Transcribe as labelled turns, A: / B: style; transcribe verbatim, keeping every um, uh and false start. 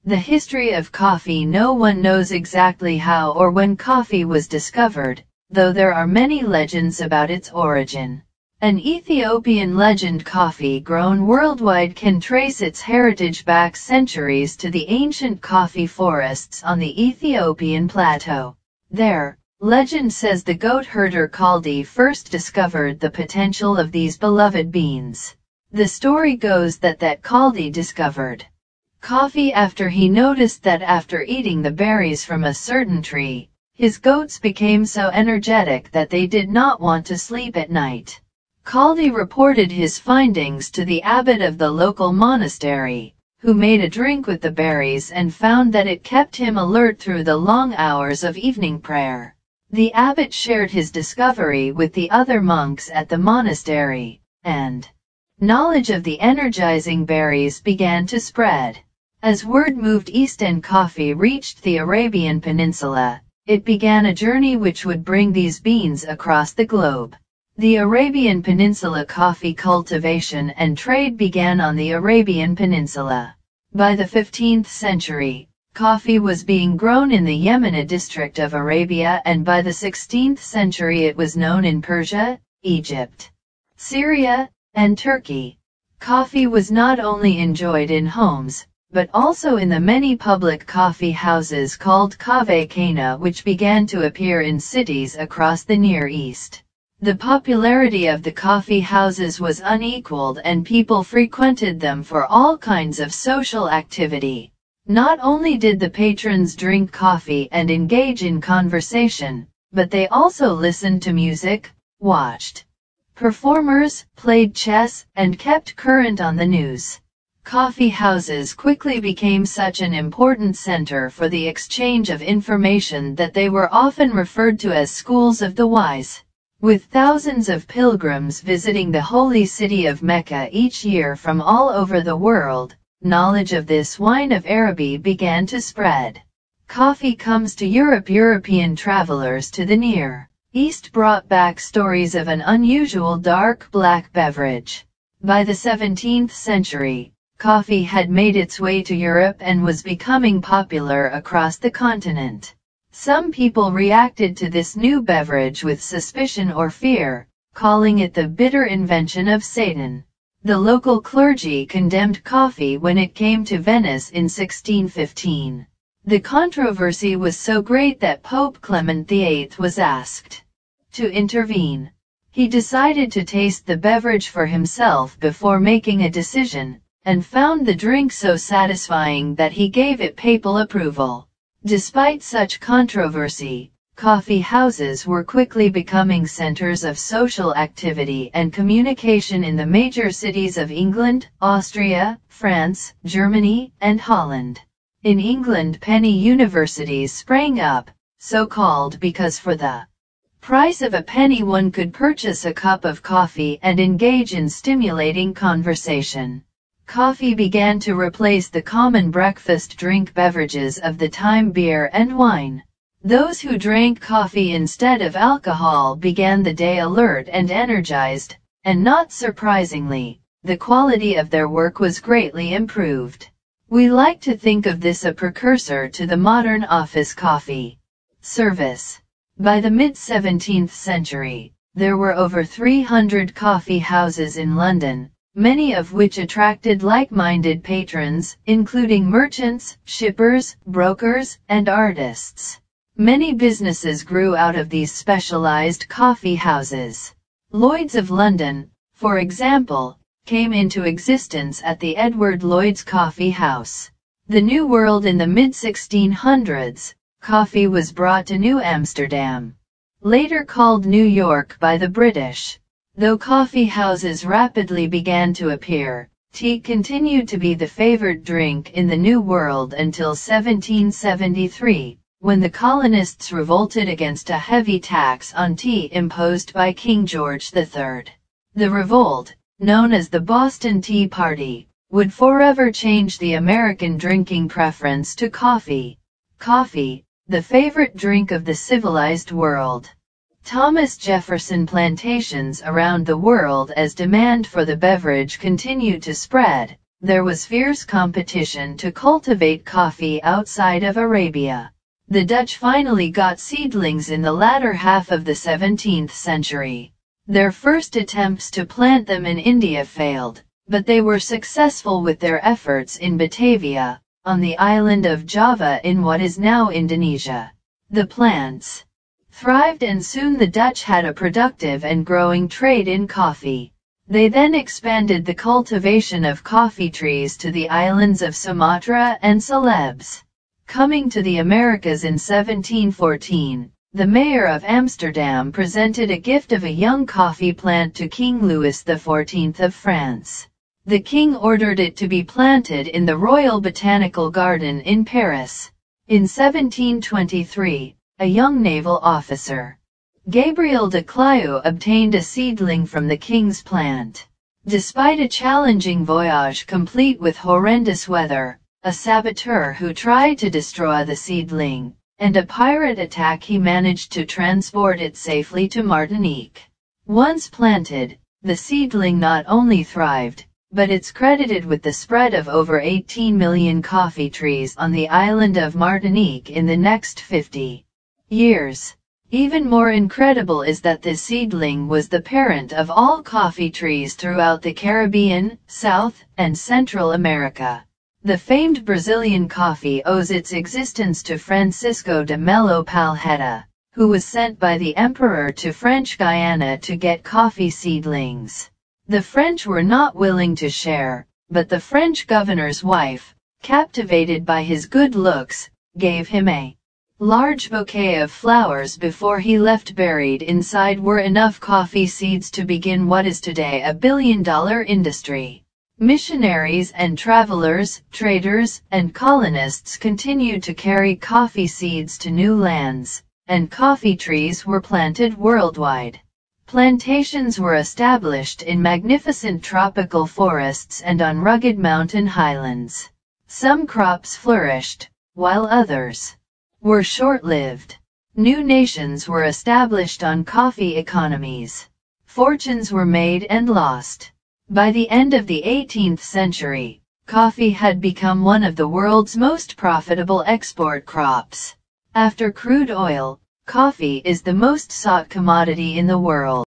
A: The history of coffee. No one knows exactly how or when coffee was discovered, though there are many legends about its origin. An Ethiopian legend. Coffee grown worldwide can trace its heritage back centuries to the ancient coffee forests on the Ethiopian plateau. There, legend says the goat herder Kaldi first discovered the potential of these beloved beans. The story goes that that Kaldi discovered coffee after he noticed that after eating the berries from a certain tree, his goats became so energetic that they did not want to sleep at night. Kaldi reported his findings to the abbot of the local monastery, who made a drink with the berries and found that it kept him alert through the long hours of evening prayer. The abbot shared his discovery with the other monks at the monastery, and knowledge of the energizing berries began to spread. As word moved east and coffee reached the Arabian Peninsula, it began a journey which would bring these beans across the globe. The Arabian Peninsula. Coffee cultivation and trade began on the Arabian Peninsula. By the fifteenth century, coffee was being grown in the Yemeni district of Arabia, and by the sixteenth century it was known in Persia, Egypt, Syria, and Turkey. Coffee was not only enjoyed in homes, but also in the many public coffee houses called kahvekhana, which began to appear in cities across the Near East. The popularity of the coffee houses was unequaled, and people frequented them for all kinds of social activity. Not only did the patrons drink coffee and engage in conversation, but they also listened to music, watched performers, played chess, and kept current on the news. Coffee houses quickly became such an important center for the exchange of information that they were often referred to as schools of the wise. With thousands of pilgrims visiting the holy city of Mecca each year from all over the world, knowledge of this wine of Araby began to spread. Coffee comes to Europe. European travelers to the Near East brought back stories of an unusual dark black beverage. By the seventeenth century, coffee had made its way to Europe and was becoming popular across the continent. Some people reacted to this new beverage with suspicion or fear, calling it the bitter invention of Satan. The local clergy condemned coffee when it came to Venice in sixteen fifteen. The controversy was so great that Pope Clement the eighth was asked to intervene. He decided to taste the beverage for himself before making a decision, and found the drink so satisfying that he gave it papal approval. Despite such controversy, coffee houses were quickly becoming centers of social activity and communication in the major cities of England, Austria, France, Germany, and Holland. In England, penny universities sprang up, so called because for the price of a penny one could purchase a cup of coffee and engage in stimulating conversation. Coffee began to replace the common breakfast drink beverages of the time, beer and wine. Those who drank coffee instead of alcohol began the day alert and energized, and not surprisingly, the quality of their work was greatly improved. We like to think of this a precursor to the modern office coffee service. By the mid-seventeenth century, there were over three hundred coffee houses in London, many of which attracted like-minded patrons, including merchants, shippers, brokers, and artists. Many businesses grew out of these specialized coffee houses. Lloyd's of London, for example, came into existence at the Edward Lloyd's Coffee House. The New World. In the mid sixteen hundreds, coffee was brought to New Amsterdam, later called New York by the British. Though coffee houses rapidly began to appear, tea continued to be the favored drink in the New World until seventeen seventy-three, when the colonists revolted against a heavy tax on tea imposed by King George the third. The revolt, known as the Boston Tea Party, would forever change the American drinking preference to coffee. Coffee, the favorite drink of the civilized world. Thomas Jefferson. Plantations around the world. As demand for the beverage continued to spread, there was fierce competition to cultivate coffee outside of Arabia. The Dutch finally got seedlings in the latter half of the seventeenth century. Their first attempts to plant them in India failed, but they were successful with their efforts in Batavia, on the island of Java in what is now Indonesia. The plants thrived and soon the Dutch had a productive and growing trade in coffee. They then expanded the cultivation of coffee trees to the islands of Sumatra and Celebes. Coming to the Americas in seventeen fourteen, the mayor of Amsterdam presented a gift of a young coffee plant to King Louis the fourteenth of France. The king ordered it to be planted in the Royal Botanical Garden in Paris. In seventeen twenty-three, a young naval officer, Gabriel de Clieu, obtained a seedling from the king's plant. Despite a challenging voyage complete with horrendous weather, a saboteur who tried to destroy the seedling, and a pirate attack, he managed to transport it safely to Martinique. Once planted, the seedling not only thrived, but it's credited with the spread of over eighteen million coffee trees on the island of Martinique in the next fifty years. Even more incredible is that this seedling was the parent of all coffee trees throughout the Caribbean, South, and Central America. The famed Brazilian coffee owes its existence to Francisco de Melo Palheta, who was sent by the emperor to French Guiana to get coffee seedlings. The French were not willing to share, but the French governor's wife, captivated by his good looks, gave him a large bouquet of flowers before he left. Buried inside were enough coffee seeds to begin what is today a billion-dollar industry. Missionaries and travelers, traders, and colonists continued to carry coffee seeds to new lands, and coffee trees were planted worldwide. Plantations were established in magnificent tropical forests and on rugged mountain highlands. Some crops flourished, while others were short-lived. New nations were established on coffee economies. Fortunes were made and lost. By the end of the eighteenth century, coffee had become one of the world's most profitable export crops. After crude oil, coffee is the most sought commodity in the world.